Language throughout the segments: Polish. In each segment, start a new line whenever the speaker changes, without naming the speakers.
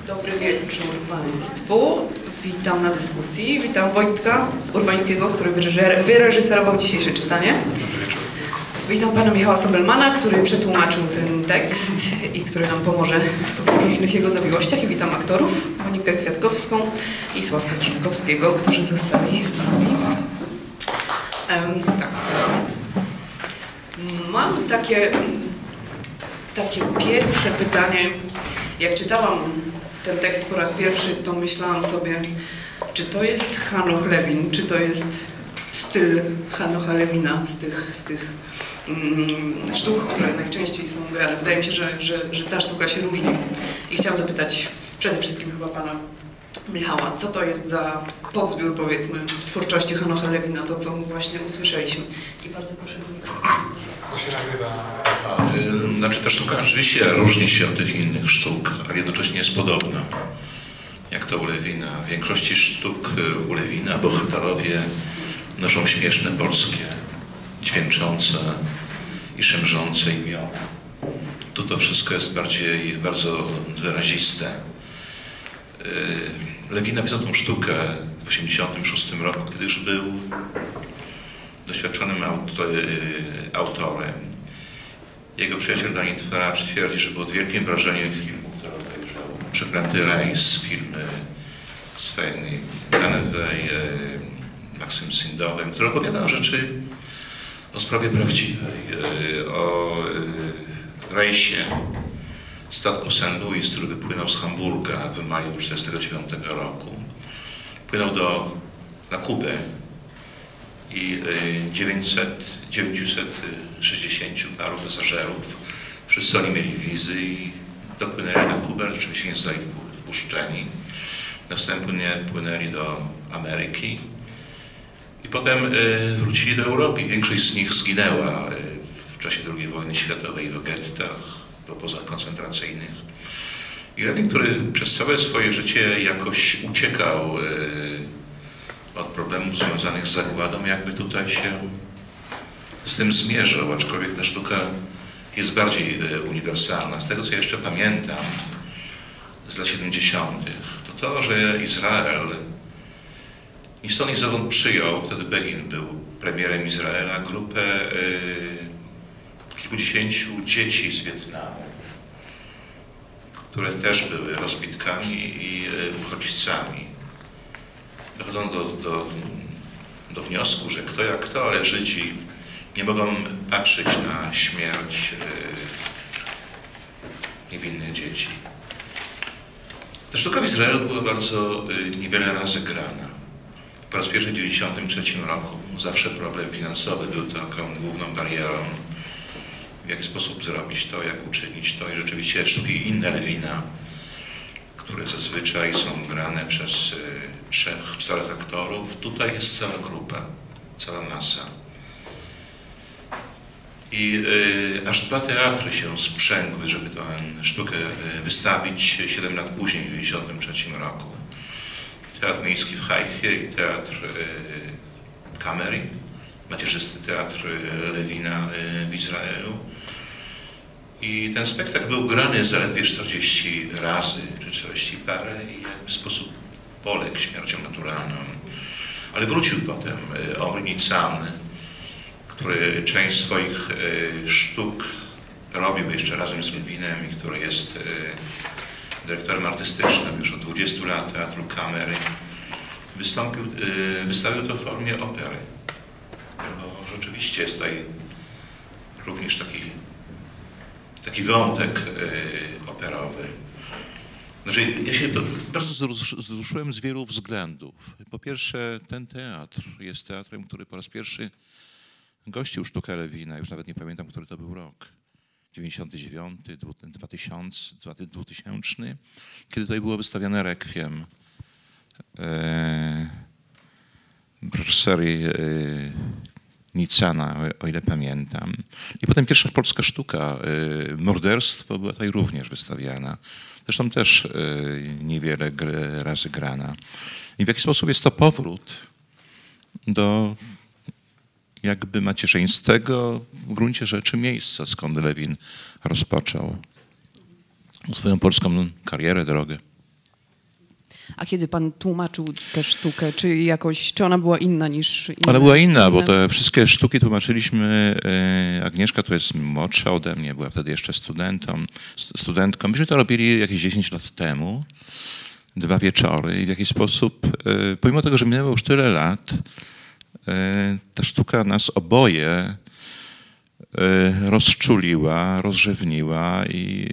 Dobry wieczór Państwu. Witam na dyskusji. Witam Wojtka Urbańskiego, który wyreżyserował dzisiejsze czytanie.
Dobry wieczór.
Witam pana Michała Sobelmana, który przetłumaczył ten tekst i który nam pomoże w różnych jego zawiłościach. I witam aktorów, Monikę Kwiatkowską i Sławka Krzynkowskiego, którzy zostali z nami. Tak. Mam takie pierwsze pytanie. Jak czytałam ten tekst po raz pierwszy, to myślałam sobie, czy to jest Hanoch Lewin, czy to jest styl Hanocha Lewina z tych sztuk, które najczęściej są grane. Wydaje mi się, że ta sztuka się różni. I chciałam zapytać przede wszystkim chyba pana Michała, co to jest za podzbiór, powiedzmy, w twórczości Hanocha Lewina, to co właśnie usłyszeliśmy. I bardzo proszę do mikrofonu.
To się nagrywa.
Znaczy ta sztuka oczywiście różni się od tych innych sztuk, ale jednocześnie jest podobna. Jak to u Lewina. W większości sztuk u Lewina bohaterowie noszą śmieszne polskie, dźwięczące i szemrzące imiona. Tu to wszystko jest bardzo wyraziste. Lewin napisał tą sztukę w 1986 roku, kiedy już był doświadczonym autorem. Jego przyjaciel Dani Twarz twierdzi, że był wielkim wrażeniem filmu, który obejrzał. Przeklęty rejs, filmy Swej Danewej, Maksym Sindowym, który opowiada rzeczy o sprawie prawdziwej, o rejsie statku St. Louis, który wypłynął z Hamburga w maju 1949 roku. Płynął na Kubę i 960 paru pasażerów. Wszyscy oni mieli wizy i dopłynęli na Kubę, rzeczywiście nie zostali wpuszczeni. Następnie płynęli do Ameryki i potem wrócili do Europy. Większość z nich zginęła w czasie II wojny światowej w gettach, w obozach koncentracyjnych. I Lewin, który przez całe swoje życie jakoś uciekał od problemów związanych z zagładą, jakby tutaj się z tym zmierzał, aczkolwiek ta sztuka jest bardziej uniwersalna. Z tego, co jeszcze pamiętam z lat 70., to, że Izrael ni stąd ni zowąd przyjął, wtedy Begin był premierem Izraela, grupę kilkudziesięciu dzieci z Wietnamu, które też były rozbitkami i uchodźcami. Dochodzą do wniosku, że kto jak kto, ale Żydzi nie mogą patrzeć na śmierć niewinnych dzieci. Ta sztuka w Izraelu była bardzo niewiele razy grana. Po raz pierwszy w 1993 roku zawsze problem finansowy był taką główną barierą. W jaki sposób zrobić to, jak uczynić to. I rzeczywiście sztuki inne Lewina, które zazwyczaj są grane przez 3-4 aktorów. Tutaj jest cała grupa, cała masa. I aż 2 teatry się sprzęgły, żeby tę sztukę wystawić 7 lat później, w 1993 roku. Teatr Miejski w Haifie i Teatr Kamery, macierzysty teatr Lewina w Izraelu. I ten spektakl był grany zaledwie 40 razy, czy 40 parę i w sposób poległ śmiercią naturalną. Ale wrócił potem Omri Nitzan, który część swoich sztuk robił jeszcze razem z Lewinem i który jest dyrektorem artystycznym już od 20 lat Teatru Kamery. Wystawił to w formie opery. Bo rzeczywiście jest tutaj również taki wątek operowy. Znaczy, ja się
bardzo wzruszyłem z wielu względów. Po pierwsze, ten teatr jest teatrem, który po raz pierwszy gościł sztukę Lewina. Już nawet nie pamiętam, który to był rok. 99, 2000, kiedy tutaj było wystawiane Requiem reżyserii Nitzana, o ile pamiętam. I potem pierwsza polska sztuka, Morderstwo, była tutaj również wystawiana. Zresztą też niewiele razy grana. I w jaki sposób jest to powrót do jakby macierzyńskiego w gruncie rzeczy miejsca, skąd Lewin rozpoczął swoją polską karierę, drogę.
A kiedy pan tłumaczył tę sztukę, czy ona była inna niż inne?
Ona była inna, bo te wszystkie sztuki tłumaczyliśmy. Agnieszka, która jest młodsza ode mnie, była wtedy jeszcze studentką. Myśmy to robili jakieś 10 lat temu, 2 wieczory i w jakiś sposób, pomimo tego, że minęło już tyle lat, ta sztuka nas oboje rozczuliła, rozrzewniła i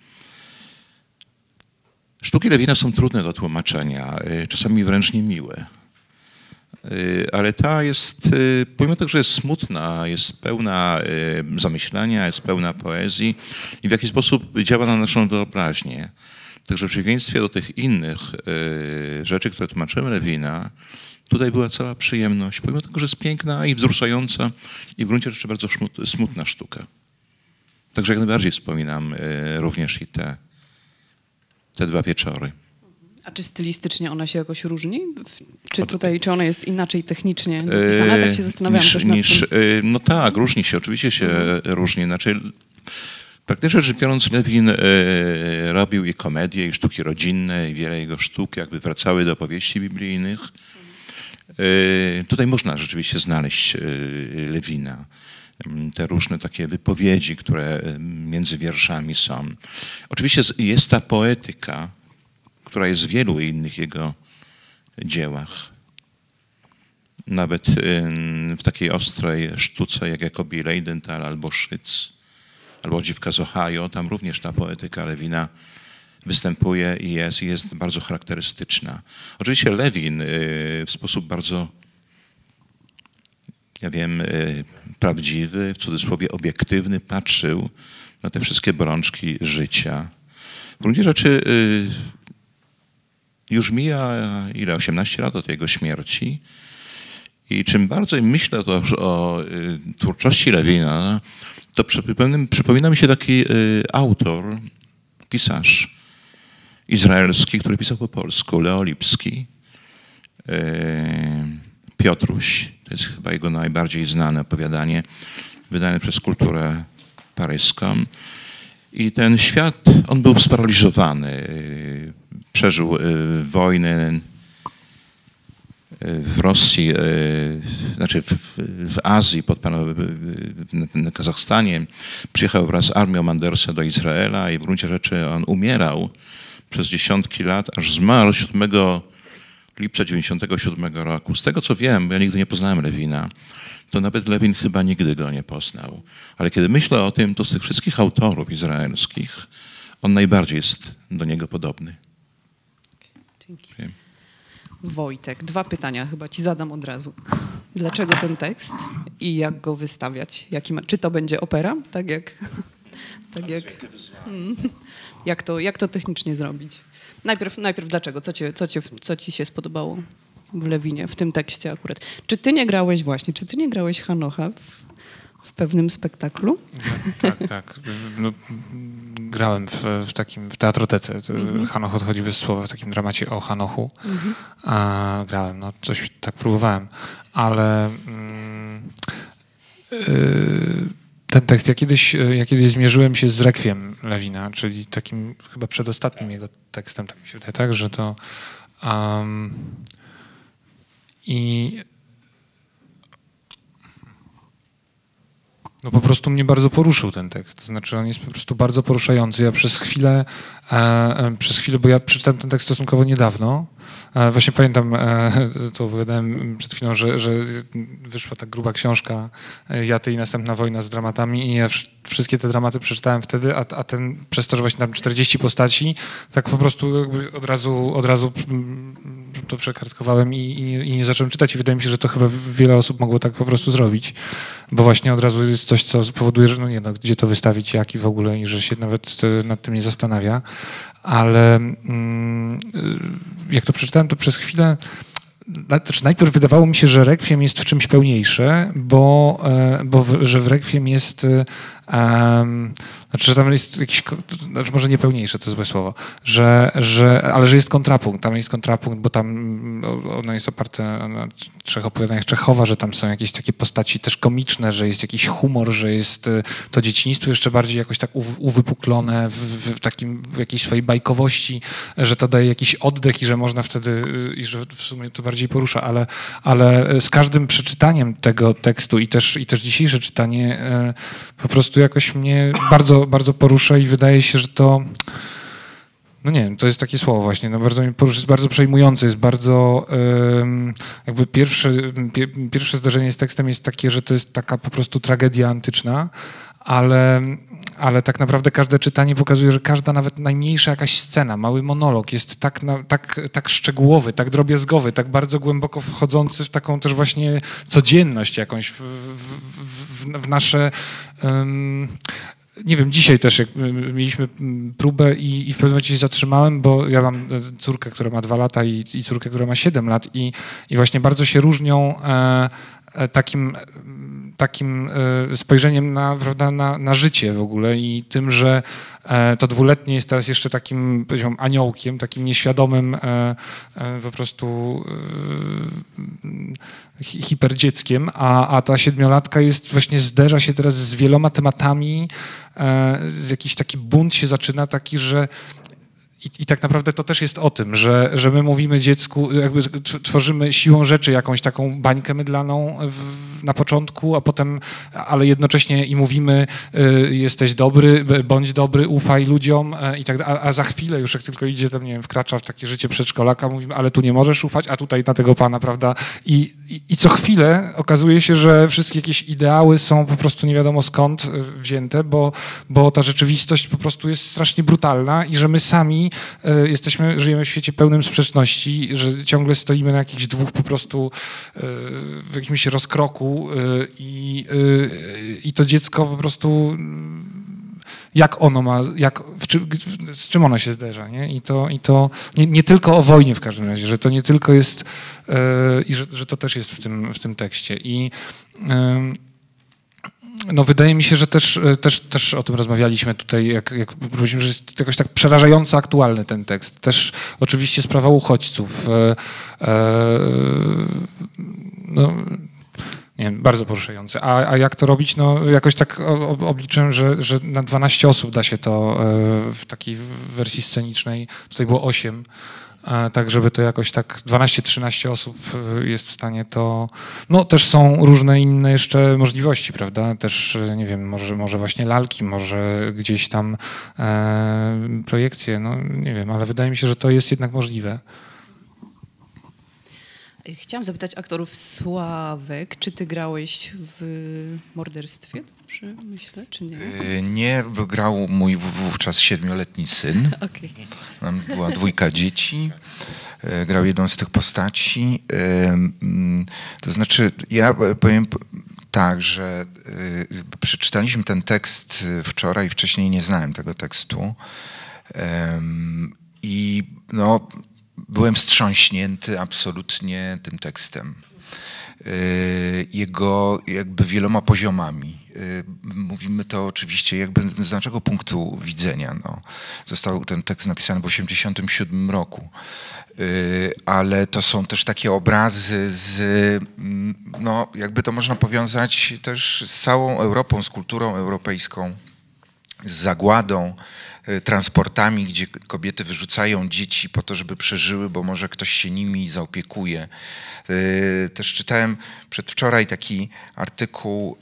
sztuki Lewina są trudne do tłumaczenia, czasami wręcz niemiłe. Ale ta jest, pomimo tego, że jest smutna, jest pełna zamyślenia, jest pełna poezji i w jakiś sposób działa na naszą wyobraźnię. Także w przeciwieństwie do tych innych rzeczy, które tłumaczymy Lewina, tutaj była cała przyjemność, pomimo tego, że jest piękna i wzruszająca i w gruncie rzeczy bardzo smutna sztuka. Także jak najbardziej wspominam również i te 2 wieczory.
A czy stylistycznie ona się jakoś różni? Czy ona jest inaczej technicznie napisana? Tak się zastanawiałam też nad tym.
No tak, różni się, oczywiście się różni. Znaczy, praktycznie rzecz biorąc, Lewin robił i komedie, i sztuki rodzinne, i wiele jego sztuk jakby wracały do opowieści biblijnych. Tutaj można rzeczywiście znaleźć Lewina. Te różne takie wypowiedzi, które między wierszami są. Oczywiście jest ta poetyka, która jest w wielu innych jego dziełach. Nawet w takiej ostrej sztuce jak Jacobi Leidenthal albo Szyc, albo Dziwka z Ohio, tam również ta poetyka Lewina występuje i jest bardzo charakterystyczna. Oczywiście Lewin w sposób bardzo, prawdziwy, w cudzysłowie obiektywny, patrzył na te wszystkie bolączki życia. W gruncie rzeczy już mija 18 lat od jego śmierci i czym bardziej myślę o twórczości Lewina, to przypomina mi się taki autor, pisarz izraelski, który pisał po polsku, Leo Lipski, Piotruś, to jest chyba jego najbardziej znane opowiadanie, wydane przez Kulturę Paryską. I ten świat, on był sparaliżowany, przeżył wojnę w Rosji, znaczy w Azji, na Kazachstanie. Przyjechał wraz z armią Andersa do Izraela i w gruncie rzeczy on umierał przez dziesiątki lat, aż zmarł 7 lipca 1997 roku. Z tego co wiem, bo ja nigdy nie poznałem Lewina, to nawet Lewin chyba nigdy go nie poznał. Ale kiedy myślę o tym, to z tych wszystkich autorów izraelskich on najbardziej jest do niego podobny.
Dzięki. Wojtek, 2 pytania chyba ci zadam od razu. Dlaczego ten tekst i jak go wystawiać? Czy to będzie opera? Jak to technicznie zrobić? Najpierw dlaczego? Co ci się spodobało w Lewinie, w tym tekście akurat? Czy ty nie grałeś Hanocha w pewnym spektaklu?
Tak. No, grałem w teatrotece. Hanoch odchodzi bez słowa w takim dramacie o Hanochu. Grałem, coś tak próbowałem. Ale ten tekst, ja kiedyś zmierzyłem się z Rekwiem Lewina, czyli takim chyba przedostatnim jego tekstem, tak mi się wydaje, tak, że to po prostu mnie bardzo poruszył ten tekst. To znaczy on jest po prostu bardzo poruszający. Ja przez chwilę, bo ja przeczytałem ten tekst stosunkowo niedawno. Właśnie pamiętam, to opowiadałem przed chwilą, że wyszła tak gruba książka Ja, ty i następna wojna z dramatami i ja wszystkie te dramaty przeczytałem wtedy, a ten przez to, że właśnie tam 40 postaci, tak po prostu jakby od razu to przekartkowałem i nie zacząłem czytać i wydaje mi się, że to chyba wiele osób mogło tak po prostu zrobić, bo właśnie od razu jest coś, co powoduje, że gdzie to wystawić, jak i w ogóle, i że się nawet nad tym nie zastanawia. Ale jak to przeczytałem, to przez chwilę, najpierw wydawało mi się, że Rekwiem jest w czymś pełniejsze, że w Rekwiem jest znaczy, że tam jest jakiś, znaczy może niepełniejsze, to jest złe słowo, ale że jest kontrapunkt, tam jest kontrapunkt, bo tam ono jest oparte na 3 opowiadaniach Czechowa, że tam są jakieś takie postaci też komiczne, że jest jakiś humor, że jest to dzieciństwo jeszcze bardziej jakoś tak uwypuklone w jakiejś swojej bajkowości, że to daje jakiś oddech i że można wtedy, i że w sumie to bardziej porusza, ale z każdym przeczytaniem tego tekstu i też dzisiejsze czytanie po prostu jakoś mnie bardzo, bardzo porusza i wydaje się, że to, no nie wiem, to jest takie słowo właśnie, no bardzo mnie porusza, jest bardzo przejmujące, jest bardzo, jakby pierwsze zdarzenie z tekstem jest takie, że to jest taka po prostu tragedia antyczna, ale tak naprawdę każde czytanie pokazuje, że każda nawet najmniejsza jakaś scena, mały monolog jest tak szczegółowy, tak drobiazgowy, tak bardzo głęboko wchodzący w taką też właśnie codzienność jakąś, w nasze... Nie wiem, dzisiaj też jak mieliśmy próbę i w pewnym momencie się zatrzymałem, bo ja mam córkę, która ma 2 lata i córkę, która ma 7 lat i właśnie bardzo się różnią takim spojrzeniem na życie w ogóle i tym, że to 2-letnie jest teraz jeszcze takim, powiedziałbym, aniołkiem, takim nieświadomym po prostu hiperdzieckiem, a ta 7-latka jest właśnie, zderza się teraz z wieloma tematami, z jakiś taki bunt się zaczyna, taki, że i tak naprawdę to też jest o tym, że my mówimy dziecku, jakby tworzymy siłą rzeczy jakąś taką bańkę mydlaną na początku, a potem, ale jednocześnie i mówimy jesteś dobry, bądź dobry, ufaj ludziom i tak dalej, a za chwilę już jak tylko idzie tam, nie wiem, wkracza w takie życie przedszkolaka, mówimy, ale tu nie możesz ufać, a tutaj na tego pana, prawda? I co chwilę okazuje się, że wszystkie jakieś ideały są po prostu nie wiadomo skąd wzięte, bo ta rzeczywistość po prostu jest strasznie brutalna i że my sami żyjemy w świecie pełnym sprzeczności, że ciągle stoimy na jakichś 2 po prostu w jakimś rozkroku i to dziecko po prostu jak ono ma, z czym ono się zderza, nie? I to nie tylko o wojnie w każdym razie, że to nie tylko jest i że to też jest w tym tekście no wydaje mi się, że też o tym rozmawialiśmy tutaj, jak powiedzieliśmy, że jest jakoś tak przerażająco aktualny ten tekst. Też oczywiście sprawa uchodźców. No, nie wiem, bardzo poruszające. A jak to robić? No jakoś tak obliczyłem, że na 12 osób da się to w takiej wersji scenicznej. Tutaj było 8. Tak, żeby to jakoś tak 12-13 osób jest w stanie to... No też są różne inne jeszcze możliwości, prawda? Też, nie wiem, może właśnie lalki, może gdzieś tam projekcje, no nie wiem, ale wydaje mi się, że to jest jednak możliwe.
Chciałam zapytać aktorów, Sławek, czy ty grałeś w morderstwie? Dobrze myślę, czy nie?
Nie, grał mój wówczas 7-letni syn.
Okay.
Tam była 2 dzieci. Grał jedną z tych postaci. To znaczy, ja powiem tak, że przeczytaliśmy ten tekst wczoraj, wcześniej nie znałem tego tekstu. I no... Byłem wstrząśnięty absolutnie tym tekstem. Jego jakby wieloma poziomami. Mówimy to oczywiście jakby z naszego punktu widzenia. No. Został ten tekst napisany w 1987 roku. Ale to są też takie obrazy no jakby to można powiązać też z całą Europą, z kulturą europejską, z zagładą, transportami, gdzie kobiety wyrzucają dzieci po to, żeby przeżyły, bo może ktoś się nimi zaopiekuje. Też czytałem przedwczoraj taki artykuł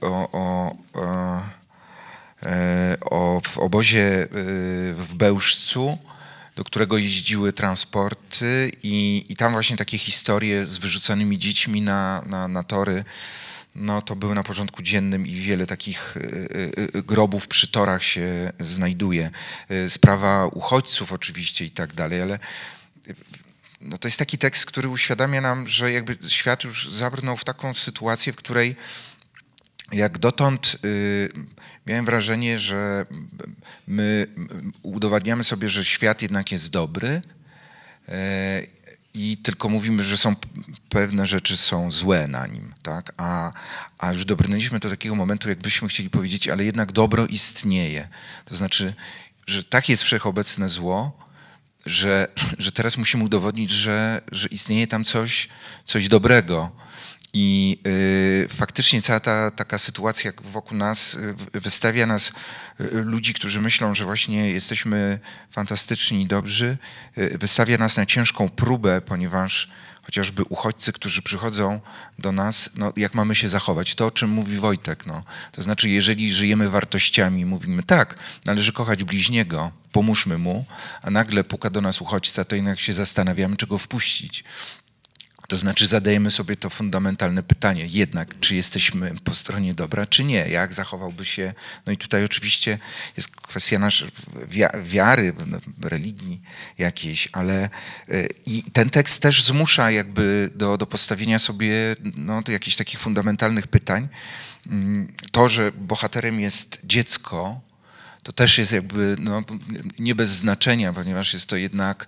w obozie w Bełżcu, do którego jeździły transporty i tam właśnie takie historie z wyrzucanymi dziećmi na tory. No to były na porządku dziennym i wiele takich grobów przy torach się znajduje. Sprawa uchodźców oczywiście i tak dalej, ale no to jest taki tekst, który uświadamia nam, że jakby świat już zabrnął w taką sytuację, w której jak dotąd miałem wrażenie, że my udowadniamy sobie, że świat jednak jest dobry i tylko mówimy, że są pewne rzeczy są złe na nim, tak? A już dobrnęliśmy do takiego momentu, jakbyśmy chcieli powiedzieć, ale jednak dobro istnieje. To znaczy, że tak jest wszechobecne zło, że teraz musimy udowodnić, że istnieje tam coś dobrego. I faktycznie cała ta taka sytuacja wokół nas wystawia nas, ludzi, którzy myślą, że właśnie jesteśmy fantastyczni i dobrzy, wystawia nas na ciężką próbę, ponieważ chociażby uchodźcy, którzy przychodzą do nas, no, jak mamy się zachować? To, o czym mówi Wojtek. No. To znaczy, jeżeli żyjemy wartościami, mówimy tak, należy kochać bliźniego, pomóżmy mu, a nagle puka do nas uchodźca, to jednak się zastanawiamy, czego wpuścić. To znaczy zadajemy sobie to fundamentalne pytanie, jednak czy jesteśmy po stronie dobra, czy nie, jak zachowałby się, no i tutaj oczywiście jest kwestia naszej wiary, religii jakiejś, ale i ten tekst też zmusza jakby do postawienia sobie no, do jakichś takich fundamentalnych pytań. To, że bohaterem jest dziecko, to też jest jakby no, nie bez znaczenia, ponieważ jest to jednak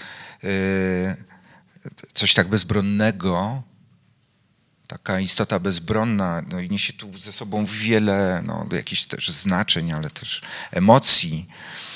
coś tak bezbronnego, taka istota bezbronna, no i niesie tu ze sobą wiele no, jakichś też znaczeń, ale też emocji.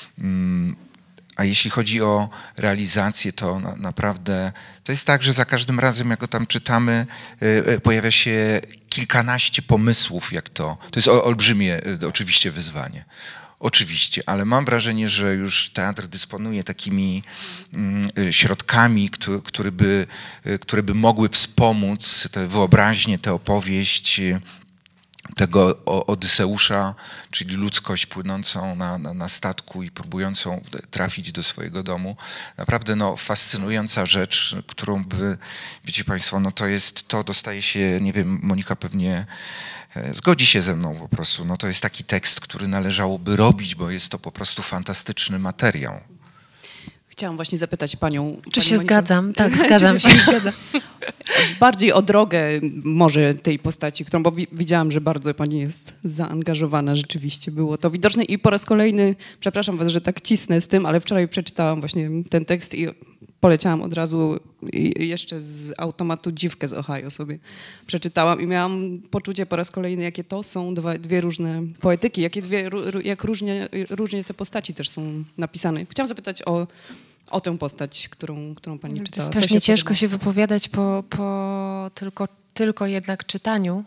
A jeśli chodzi o realizację, to naprawdę to jest tak, że za każdym razem, jak go tam czytamy, pojawia się kilkanaście pomysłów, jak to jest olbrzymie oczywiście wyzwanie. Oczywiście, ale mam wrażenie, że już teatr dysponuje takimi środkami, które by mogły wspomóc tę wyobraźnię, tę opowieść tego Odyseusza, czyli ludzkość płynącą na statku i próbującą trafić do swojego domu. Naprawdę no, fascynująca rzecz, którą by, wiecie Państwo, no to dostaje się, nie wiem, Monika pewnie zgodzi się ze mną po prostu. No to jest taki tekst, który należałoby robić, bo jest to po prostu fantastyczny materiał.
Chciałam właśnie zapytać panią...
Czy się
Moniko,
zgadzam? Tak, zgadzam się.
Bardziej o drogę może tej postaci, którą, bo widziałam, że bardzo pani jest zaangażowana, rzeczywiście było to widoczne i po raz kolejny, przepraszam was, że tak cisnę z tym, ale wczoraj przeczytałam właśnie ten tekst i poleciałam od razu i jeszcze z automatu Dziwkę z Ohio sobie przeczytałam i miałam poczucie po raz kolejny, jakie to są dwie różne poetyki, jak różnie te postaci też są napisane. Chciałam zapytać o tę postać, którą pani czytała.
Strasznie ciężko się wypowiadać po tylko jednak czytaniu,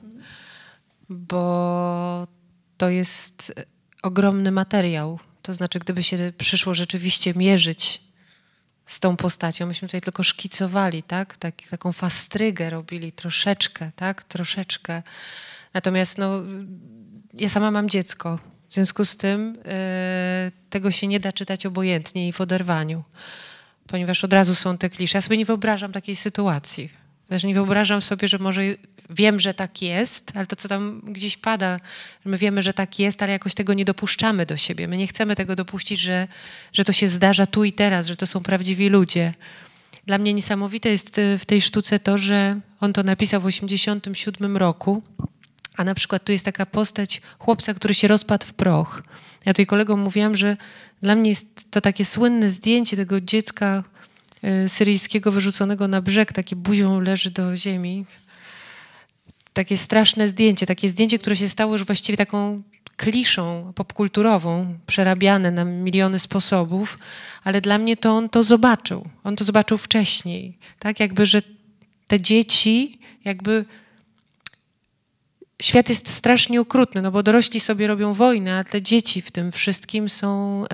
bo to jest ogromny materiał. To znaczy, gdyby się przyszło rzeczywiście mierzyć z tą postacią, myśmy tutaj tylko szkicowali, tak? Taką fastrygę robili troszeczkę, tak? Troszeczkę. Natomiast no, ja sama mam dziecko. W związku z tym tego się nie da czytać obojętnie i w oderwaniu, ponieważ od razu są te klisze. Ja sobie nie wyobrażam takiej sytuacji. Też nie wyobrażam sobie, że może wiem, że tak jest, ale to, co tam gdzieś pada, my wiemy, że tak jest, ale jakoś tego nie dopuszczamy do siebie. My nie chcemy tego dopuścić, że to się zdarza tu i teraz, że to są prawdziwi ludzie. Dla mnie niesamowite jest w tej sztuce to, że on to napisał w 1987 roku, a na przykład tu jest taka postać chłopca, który się rozpadł w proch. Ja tutaj kolegom mówiłam, że dla mnie jest to takie słynne zdjęcie tego dziecka syryjskiego wyrzuconego na brzeg, takie buzią leży do ziemi. Takie straszne zdjęcie, które się stało już właściwie taką kliszą popkulturową, przerabiane na miliony sposobów, ale dla mnie to on to zobaczył. On to zobaczył wcześniej. Tak jakby, że te dzieci jakby... Świat jest strasznie okrutny, no bo dorośli sobie robią wojnę, a te dzieci w tym wszystkim są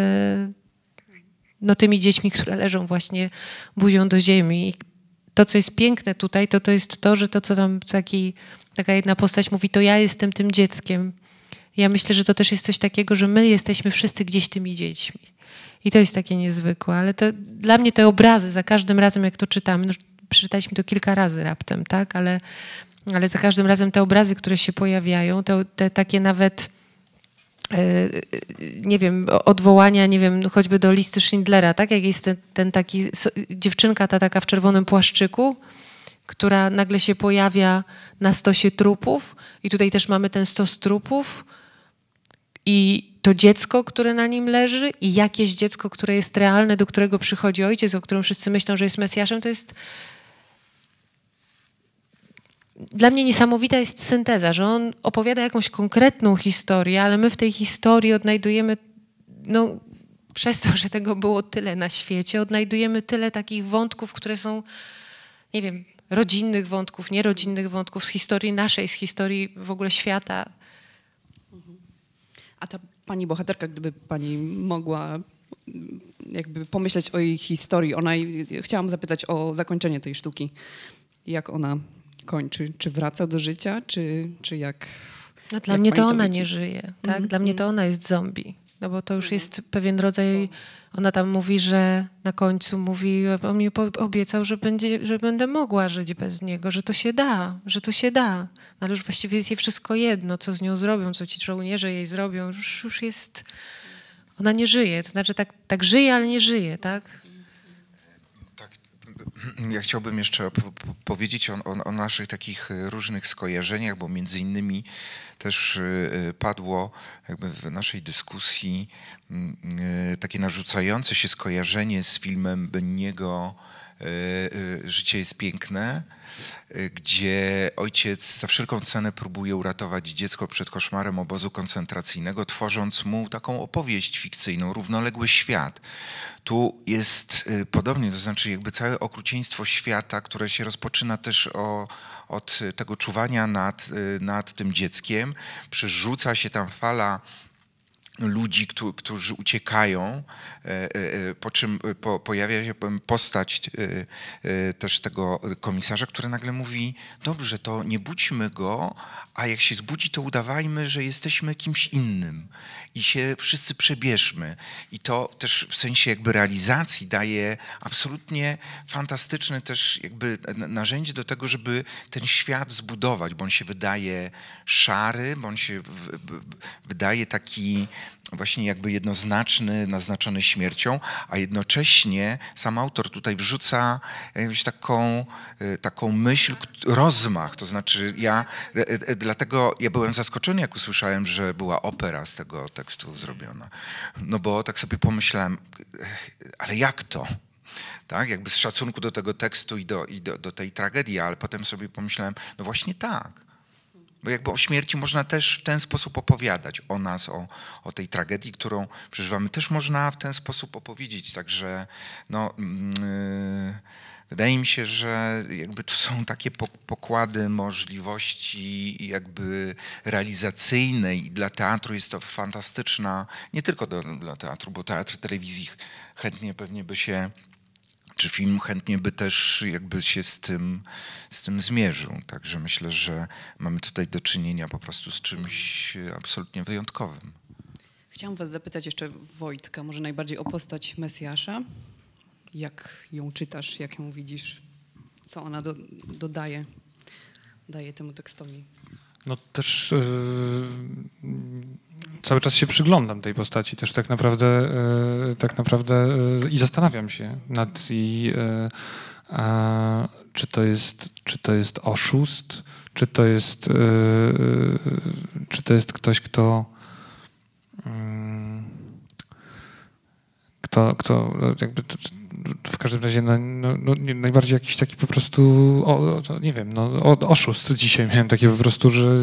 no tymi dziećmi, które leżą właśnie buzią do ziemi. I to, co jest piękne tutaj, to jest to, że to, co tam taka jedna postać mówi, to ja jestem tym dzieckiem. Ja myślę, że to też jest coś takiego, że my jesteśmy wszyscy gdzieś tymi dziećmi. I to jest takie niezwykłe, ale to, dla mnie te obrazy za każdym razem, jak to czytamy, no, przeczytaliśmy to kilka razy raptem, tak, ale za każdym razem te obrazy, które się pojawiają, te takie nawet, nie wiem, odwołania, nie wiem, choćby do listy Schindlera, tak? Jak jest ten taki, dziewczynka ta taka w czerwonym płaszczyku, która nagle się pojawia na stosie trupów i tutaj też mamy ten stos trupów i to dziecko, które na nim leży i jakieś dziecko, które jest realne, do którego przychodzi ojciec, o którym wszyscy myślą, że jest Mesjaszem, to jest... Dla mnie niesamowita jest synteza, że on opowiada jakąś konkretną historię, ale my w tej historii odnajdujemy, no, przez to, że tego było tyle na świecie, odnajdujemy tyle takich wątków, które są, nie wiem, rodzinnych wątków, nierodzinnych wątków z historii naszej, z historii w ogóle świata.
A ta pani bohaterka, gdyby pani mogła jakby pomyśleć o jej historii, chciałam zapytać o zakończenie tej sztuki. Jak ona kończy? Czy wraca do życia, czy jak?
No, dla mnie to ona nie żyje, tak? Dla mnie to ona jest zombie. No bo to już jest pewien rodzaj... Ona tam mówi, że na końcu mówi, on mi obiecał, że będę mogła żyć bez niego, że to się da, że to się da. No ale już właściwie jest jej wszystko jedno, co z nią zrobią, co ci żołnierze jej zrobią. Już jest... Ona nie żyje. To znaczy tak żyje, ale nie żyje, tak?
Ja chciałbym jeszcze powiedzieć o naszych takich różnych skojarzeniach, bo między innymi też padło jakby w naszej dyskusji takie narzucające się skojarzenie z filmem Benniego Życie jest piękne, gdzie ojciec za wszelką cenę próbuje uratować dziecko przed koszmarem obozu koncentracyjnego, tworząc mu taką opowieść fikcyjną, równoległy świat. Tu jest podobnie, to znaczy jakby całe okrucieństwo świata, które się rozpoczyna też od tego czuwania nad tym dzieckiem. Przerzuca się tam fala ludzi, którzy uciekają, po czym pojawia się postać też tego komisarza, który nagle mówi, dobrze, to nie budźmy go, a jak się zbudzi, to udawajmy, że jesteśmy kimś innym i się wszyscy przebierzmy. I to też w sensie jakby realizacji daje absolutnie fantastyczne też jakby narzędzie do tego, żeby ten świat zbudować, bo on się wydaje szary, bo on się wydaje taki właśnie jakby jednoznaczny, naznaczony śmiercią, a jednocześnie sam autor tutaj wrzuca jakąś taką myśl, rozmach, to znaczy dlatego ja byłem zaskoczony, jak usłyszałem, że była opera z tego tekstu zrobiona, no bo tak sobie pomyślałem, ale jak to? Tak, jakby z szacunku do tego tekstu i do tej tragedii, ale potem sobie pomyślałem, no właśnie tak. Bo jakby o śmierci można też w ten sposób opowiadać, o nas, o tej tragedii, którą przeżywamy, też można w ten sposób opowiedzieć. Także no, wydaje mi się, że jakby tu są takie pokłady możliwości jakby realizacyjne i dla teatru jest to fantastyczna, nie tylko dla teatru, bo teatr telewizji chętnie pewnie by się, czy film chętnie by też jakby się z tym zmierzył. Także myślę, że mamy tutaj do czynienia po prostu z czymś absolutnie wyjątkowym.
Chciałam was zapytać jeszcze, Wojtka, może najbardziej o postać Mesjasza. Jak ją czytasz, jak ją widzisz? Co ona daje temu tekstowi?
No też cały czas się przyglądam tej postaci, też tak naprawdę i zastanawiam się nad jej, czy to jest oszust, czy to jest ktoś, kto jakby w każdym razie najbardziej jakiś taki po prostu, nie wiem, oszust dzisiaj miałem takie po prostu, że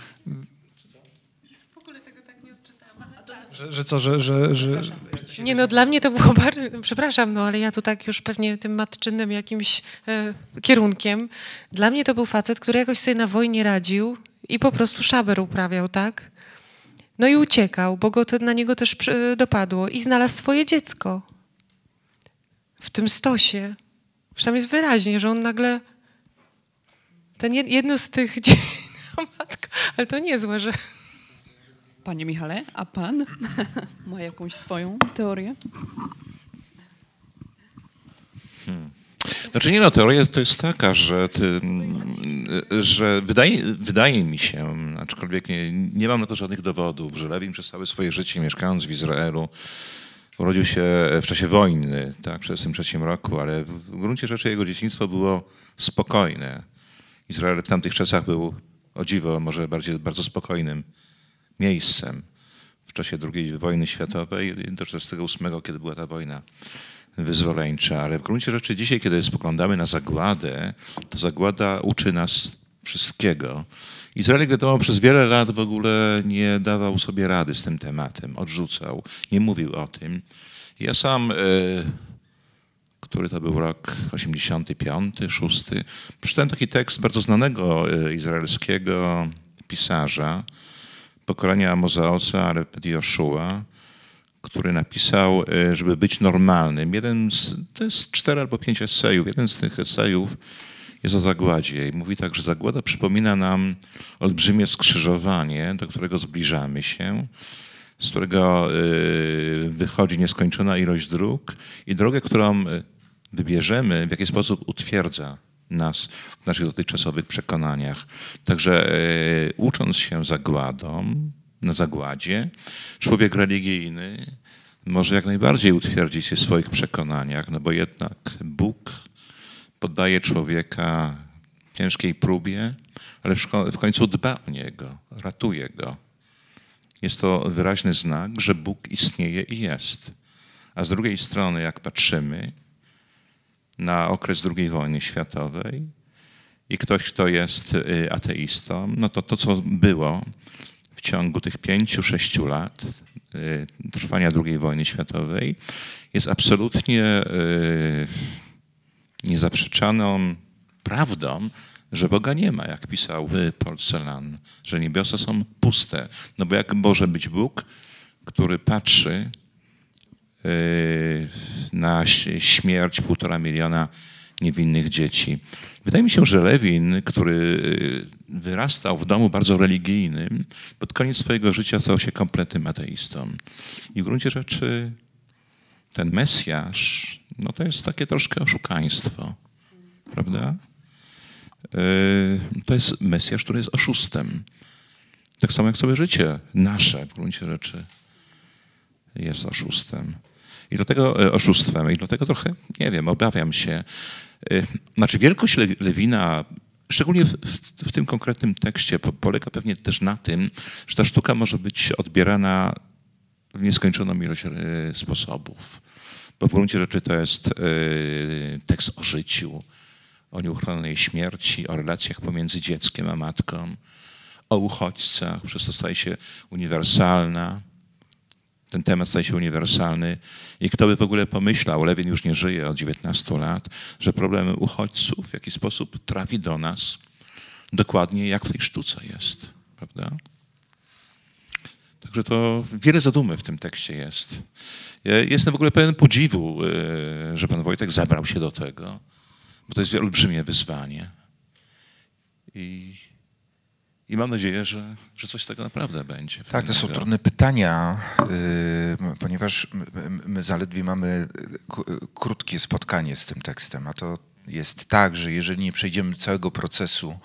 W ogóle tego tak nie odczytałam.
że
Nie, no dla mnie to było bardzo, przepraszam, no ale ja tu tak już pewnie tym matczynnym jakimś kierunkiem. Dla mnie to był facet, który jakoś sobie na wojnie radził i po prostu szaber uprawiał, tak? No i uciekał, bo na niego też dopadło i znalazł swoje dziecko w tym stosie. Przecież tam jest wyraźnie, że on nagle, jedno z tych dzieci, no matko, ale to niezłe, że...
Panie Michale, a pan ma jakąś swoją teorię?
Znaczy nie, no teoria to jest taka, że wydaje mi się, aczkolwiek nie mam na to żadnych dowodów, że Lewin przez całe swoje życie mieszkając w Izraelu urodził się w czasie wojny, tak, w 1943 roku, ale w gruncie rzeczy jego dzieciństwo było spokojne. Izrael w tamtych czasach był, o dziwo, może bardzo spokojnym miejscem.
w czasie II wojny światowej do 1948, kiedy była ta wojna wyzwoleńcza. Ale w gruncie rzeczy dzisiaj, kiedy spoglądamy na zagładę, to zagłada uczy nas wszystkiego. Izrael, wiadomo, przez wiele lat w ogóle nie dawał sobie rady z tym tematem, odrzucał, nie mówił o tym. Ja sam, który to był rok 85, 6, przeczytałem taki tekst bardzo znanego izraelskiego pisarza, pokolenia Amozaosa, ale Joszua, który napisał, żeby być normalnym. To jest 4 albo 5 esejów. Jeden z tych esejów jest o zagładzie i mówi tak, że zagłada przypomina nam olbrzymie skrzyżowanie, do którego zbliżamy się, z którego wychodzi nieskończona ilość dróg i drogę, którą wybierzemy, w jaki sposób utwierdza nas w naszych dotychczasowych przekonaniach. Także ucząc się zagładą, na zagładzie, człowiek religijny może jak najbardziej utwierdzić się w swoich przekonaniach, no bo jednak Bóg poddaje człowieka ciężkiej próbie, ale w końcu dba o niego, ratuje go. Jest to wyraźny znak, że Bóg istnieje i jest. A z drugiej strony, jak patrzymy na okres II wojny światowej i ktoś, kto jest ateistą, no to co było w ciągu tych 5-6 lat trwania II wojny światowej jest absolutnie niezaprzeczaną prawdą, że Boga nie ma, jak pisał Porcelan, że niebiosa są puste. No bo jak może być Bóg, który patrzy na śmierć 1,5 miliona niewinnych dzieci. Wydaje mi się, że Lewin, który wyrastał w domu bardzo religijnym, pod koniec swojego życia stał się kompletnym ateistą. I w gruncie rzeczy ten Mesjasz, no to jest takie troszkę oszukaństwo, prawda? To jest Mesjasz, który jest oszustem. Tak samo jak sobie życie nasze w gruncie rzeczy jest oszustem. I dlatego oszustwem, i dlatego trochę, nie wiem, obawiam się. Znaczy wielkość Lewina, szczególnie w tym konkretnym tekście, polega pewnie też na tym, że ta sztuka może być odbierana w nieskończoną ilość sposobów. Bo w gruncie rzeczy to jest tekst o życiu, o nieuchronnej śmierci, o relacjach pomiędzy dzieckiem a matką, o uchodźcach, przez to staje się uniwersalna. Ten temat staje się uniwersalny i kto by w ogóle pomyślał, Lewin już nie żyje od 19 lat, że problem uchodźców w jakiś sposób trafi do nas dokładnie jak w tej sztuce jest, prawda? Także to wiele zadumy w tym tekście jest. Ja jestem w ogóle pełen podziwu, że pan Wojtek zabrał się do tego, bo to jest olbrzymie wyzwanie. I mam nadzieję, że coś z tego naprawdę będzie.
Tak, to są trudne pytania, ponieważ my zaledwie mamy krótkie spotkanie z tym tekstem, a to jest tak, że jeżeli nie przejdziemy całego procesu,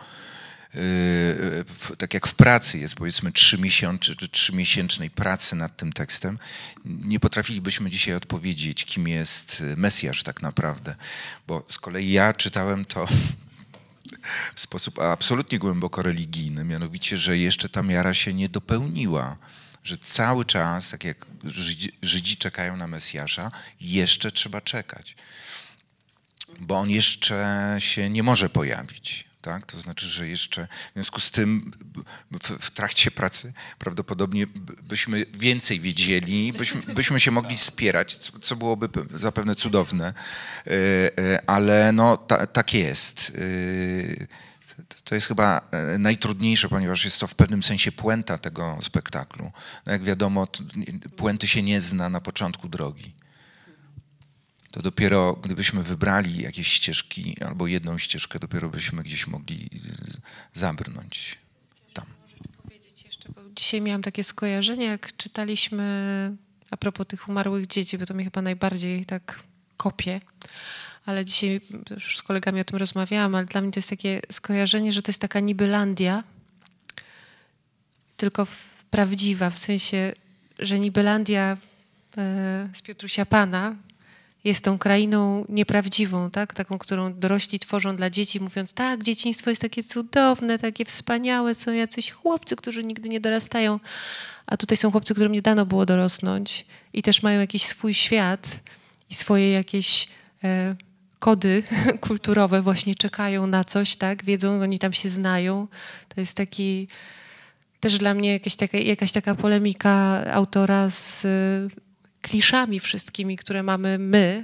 tak jak w pracy jest powiedzmy 3-miesięcznej pracy nad tym tekstem, nie potrafilibyśmy dzisiaj odpowiedzieć, kim jest Mesjasz tak naprawdę, bo z kolei ja czytałem to w sposób absolutnie głęboko religijny, mianowicie, że jeszcze ta miara się nie dopełniła, że cały czas, tak jak Żydzi czekają na Mesjasza, jeszcze trzeba czekać, bo on jeszcze się nie może pojawić. Tak? To znaczy, że jeszcze w związku z tym w trakcie pracy prawdopodobnie byśmy więcej wiedzieli, byśmy się mogli wspierać, co byłoby zapewne cudowne, ale no tak jest. To jest chyba najtrudniejsze, ponieważ jest to w pewnym sensie puenta tego spektaklu. No jak wiadomo, puenty się nie zna na początku drogi. To dopiero gdybyśmy wybrali jakieś ścieżki albo jedną ścieżkę, dopiero byśmy gdzieś mogli zabrnąć tam.
Powiedzieć jeszcze, bo dzisiaj miałam takie skojarzenie, jak czytaliśmy a propos tych umarłych dzieci, bo to mi chyba najbardziej tak kopie, ale dzisiaj już z kolegami o tym rozmawiałam, ale dla mnie to jest takie skojarzenie, że to jest taka Nibylandia, tylko prawdziwa, w sensie, że Nibylandia z Piotrusia Pana, jest tą krainą nieprawdziwą, tak? Taką, którą dorośli tworzą dla dzieci, mówiąc, tak, dzieciństwo jest takie cudowne, takie wspaniałe, są jacyś chłopcy, którzy nigdy nie dorastają, a tutaj są chłopcy, którym nie dano było dorosnąć i też mają jakiś swój świat i swoje jakieś kody kulturowe właśnie czekają na coś, tak? Wiedzą, oni tam się znają. To jest taki też dla mnie jakaś taka polemika autora z kliszami wszystkimi, które mamy my,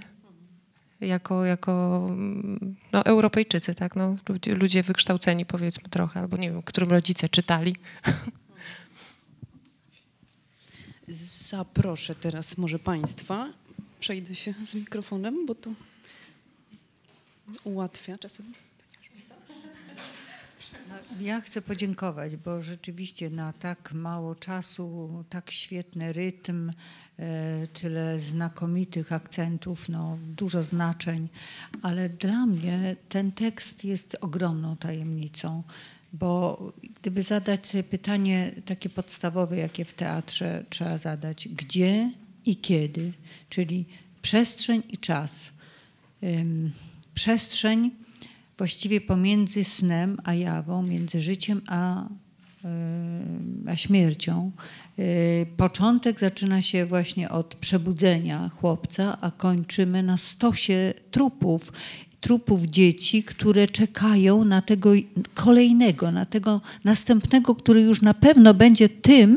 jako no, Europejczycy, tak? No, ludzie wykształceni, powiedzmy trochę, albo nie wiem, którym rodzice czytali.
Zaproszę teraz może Państwa. Przejdę się z mikrofonem, bo to ułatwia czasem.
Ja chcę podziękować, bo rzeczywiście na tak mało czasu, tak świetny rytm, tyle znakomitych akcentów, no, dużo znaczeń, ale dla mnie ten tekst jest ogromną tajemnicą, bo gdyby zadać sobie pytanie takie podstawowe, jakie w teatrze trzeba zadać, gdzie i kiedy, czyli przestrzeń i czas. Przestrzeń właściwie pomiędzy snem a jawą, między życiem a śmiercią. Początek zaczyna się właśnie od przebudzenia chłopca, a kończymy na stosie trupów dzieci, które czekają na tego kolejnego, na tego następnego, który już na pewno będzie tym,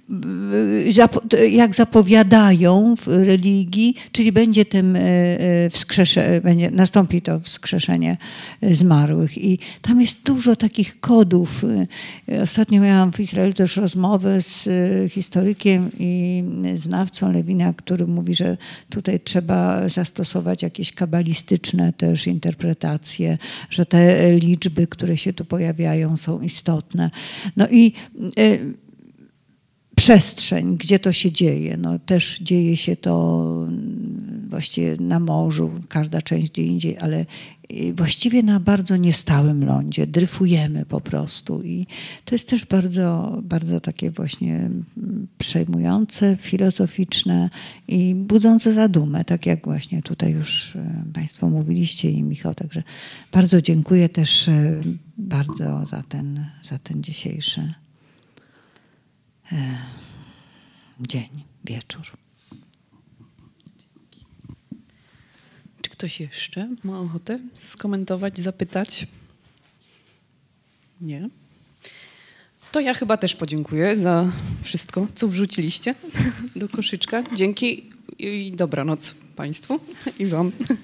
jak zapowiadają w religii, czyli będzie tym nastąpi to wskrzeszenie zmarłych. I tam jest dużo takich kodów. Ostatnio miałam w Izraelu też rozmowę z historykiem i znawcą Lewina, który mówi, że tutaj trzeba zastosować jakieś kabalistyczne też interpretacje, że te liczby, które się tu pojawiają, są istotne. No i przestrzeń, gdzie to się dzieje. No, też dzieje się to właściwie na morzu, każda część gdzie indziej, ale właściwie na bardzo niestałym lądzie. Dryfujemy po prostu i to jest też bardzo, bardzo takie właśnie przejmujące, filozoficzne i budzące zadumę, tak jak właśnie tutaj już Państwo mówiliście i Michał, także bardzo dziękuję też bardzo za ten dzisiejszy dzień, wieczór.
Czy ktoś jeszcze ma ochotę skomentować, zapytać? Nie? To ja chyba też podziękuję za wszystko, co wrzuciliście do koszyczka. Dzięki i dobranoc Państwu i Wam.